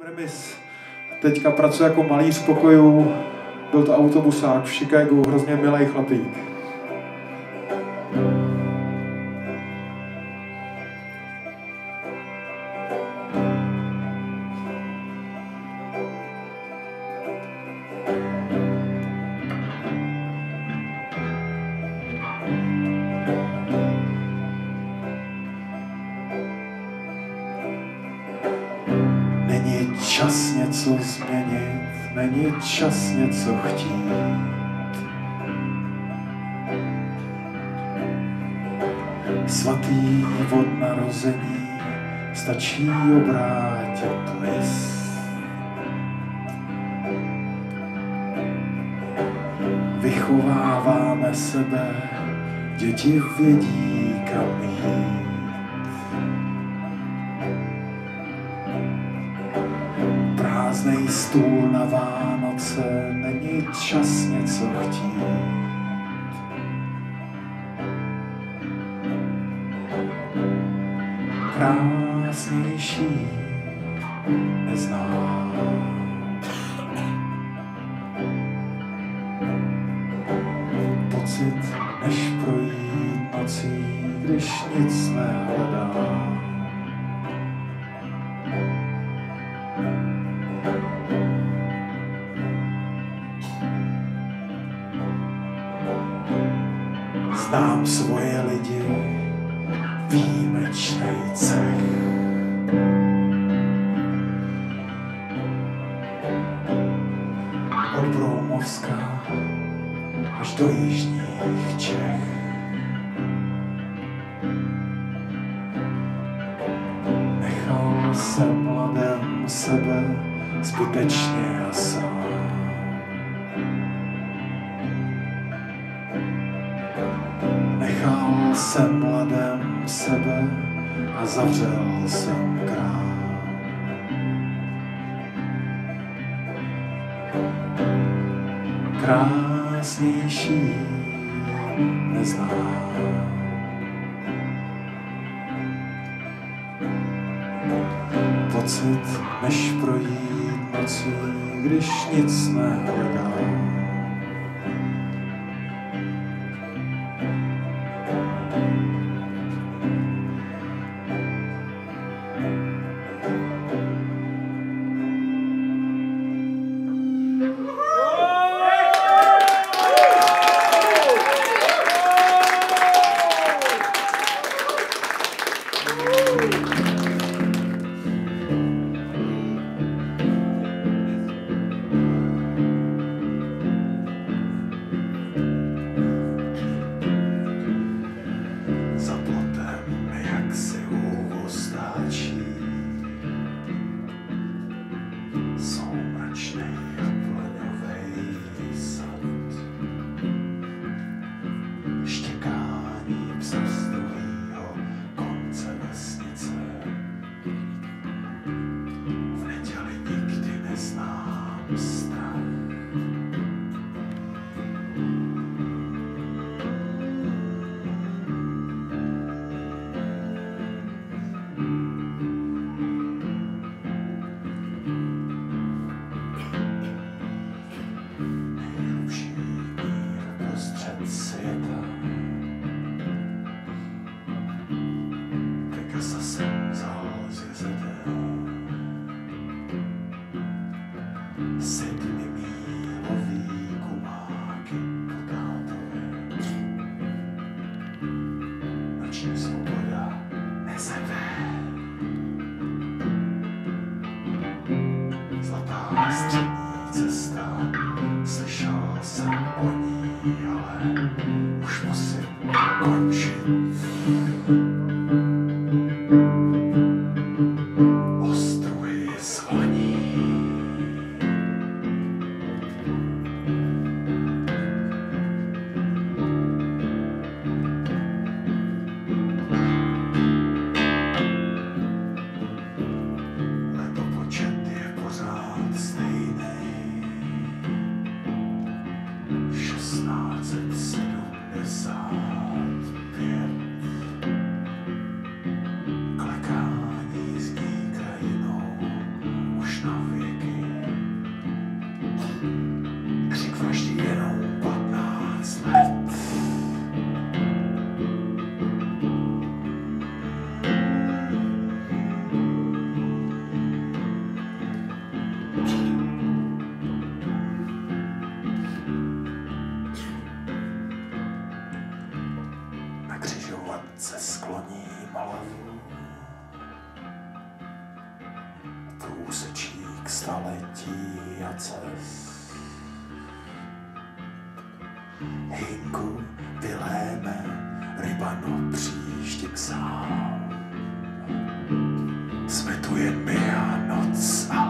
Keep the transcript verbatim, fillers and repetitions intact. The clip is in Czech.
Premis. Teďka pracuje jako malíř v pokoju, byl to autobusák v Chicagu, hrozně milej chlapík. Není čas něco změnit, není čas něco chtít. Svatý od narození stačí obrátit list. Vychováváme sebe, děti vědí, kam jít. Prázdnej stůl na Vánoce, není čas něco chtít. Krásnější neznám. Pocit, než projít nocí, když nic nehledám. Znám svoje lidi, výjimečnej cech. Od Broumovska až do jižních Čech. Nechal jsem mladém sebe zbytečně a sám. Nechal jsem mladém sebe a zavřel jsem krám. Krásnější neznám. Pocit, než projít nocí, když nic nehledám. Stejné kousečík staletí a cest. Hynku vyléme, rybanu příštím sám. Jsme tu jen my a noc a